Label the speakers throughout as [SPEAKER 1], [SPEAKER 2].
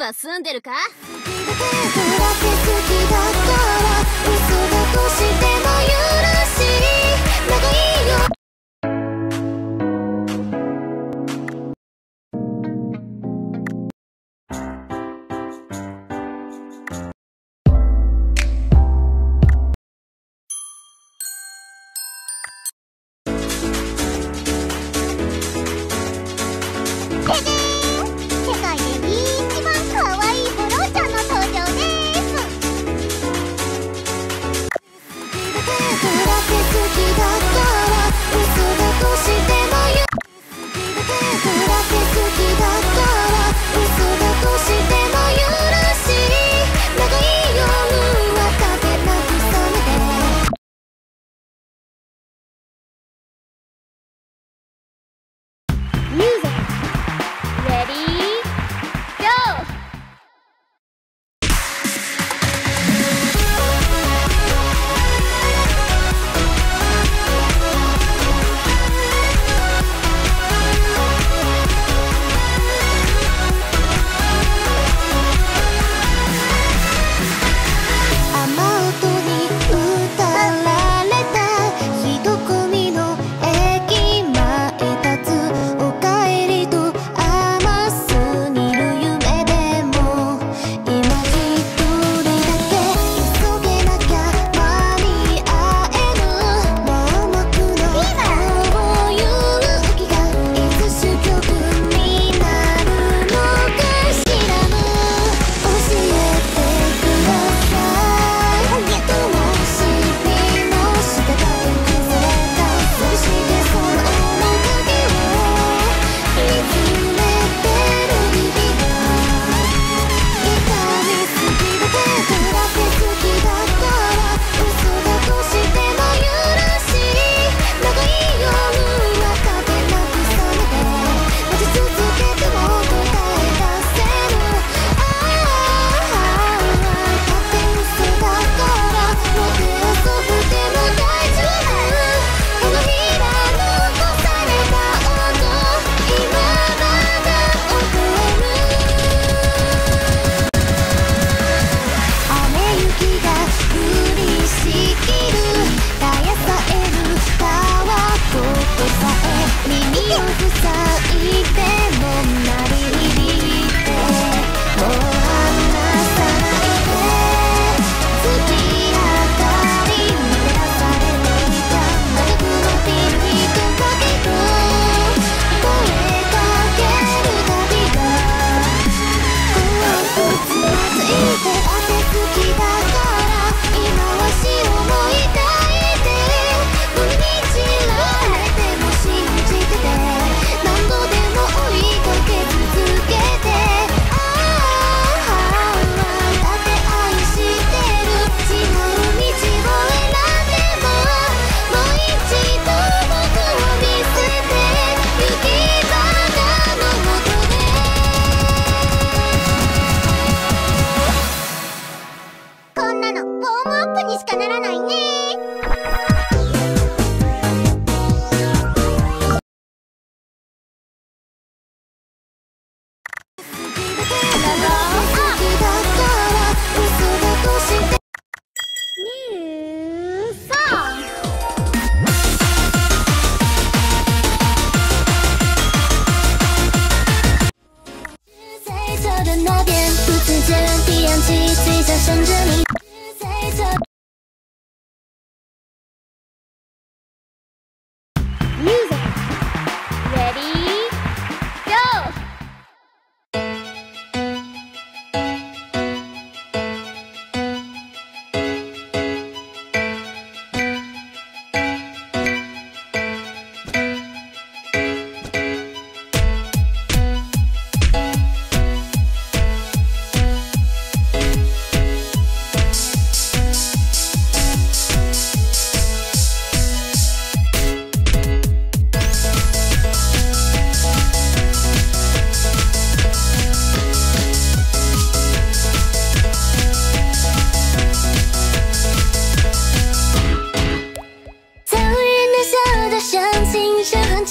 [SPEAKER 1] は済んでるか？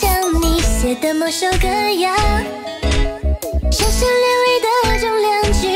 [SPEAKER 2] 的某首歌谣，小小流里的重量举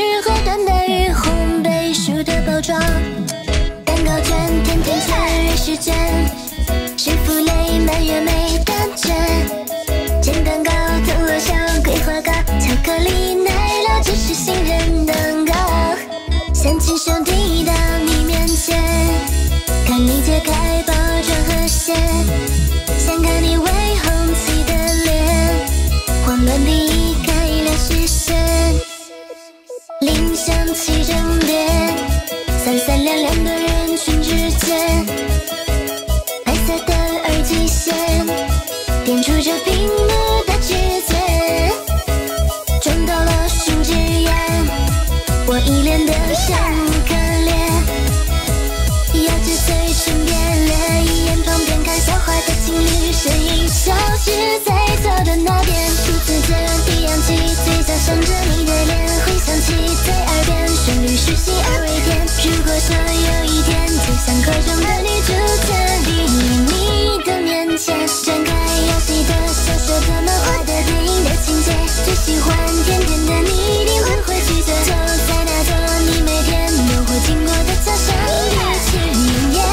[SPEAKER 1] 卷，是负累蔓越美的卷。煎蛋糕、藤萝小桂花糕，巧克力奶酪只是杏仁蛋糕。想亲手递到你面前，看你解开包装和馅，想看你微红起的脸，慌乱地开了视线。铃响起整点，三三两两的人群之间，白色的耳机线点出这屏幕的指尖，撞到了胸之眼，我一脸的生可怜，咬着嘴唇变脸，一眼旁边看笑话的情侣身影消失在走的那边，不自觉地扬起嘴角，想着你的脸，回想起在耳边，旋律是细而微甜。如果说有一天，就像歌中的女主角，莅临你的面前，展开游戏的小说的漫画的电影的情节，最喜欢甜甜的你一定很会拒绝，就在那座你每天都会经过的桥上一起迎夜。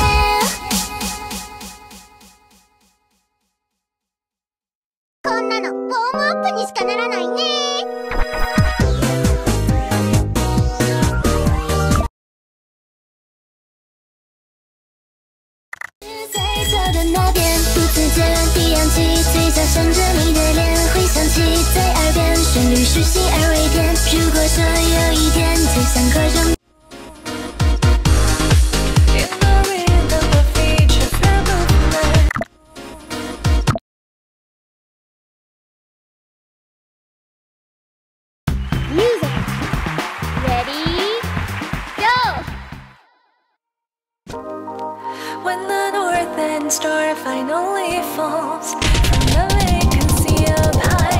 [SPEAKER 1] こんなのウォームアップにしかならないね。在走的那边，不自觉地扬起嘴角，想着你的脸，回想起在耳边，旋律是细而微甜。如果说有一天，就像歌中。
[SPEAKER 2] When the northern star finally falls from the vacancy of night.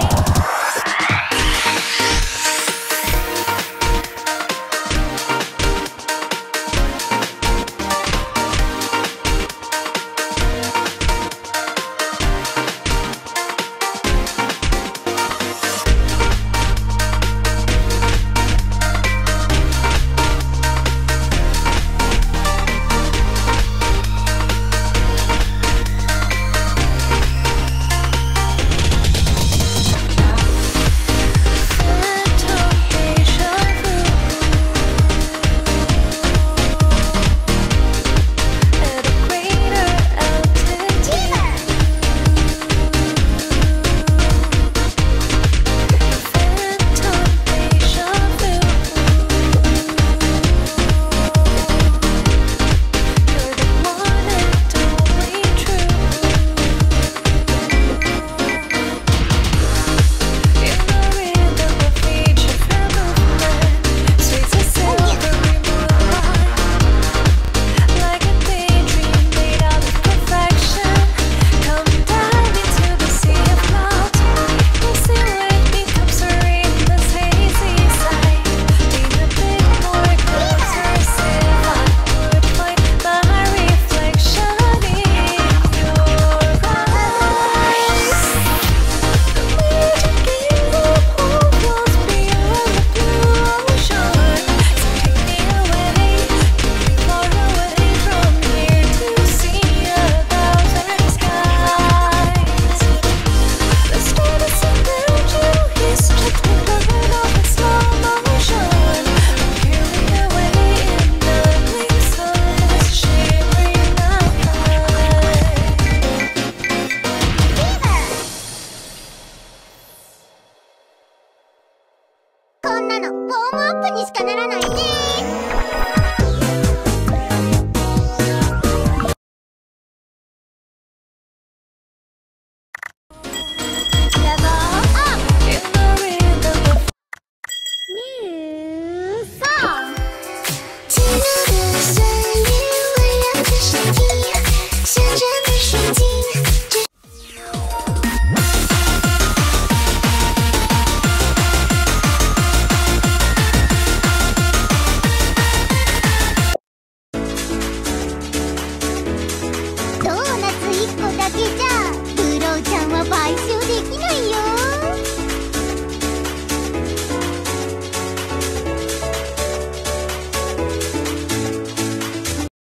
[SPEAKER 1] ドーナツ1個だけじゃ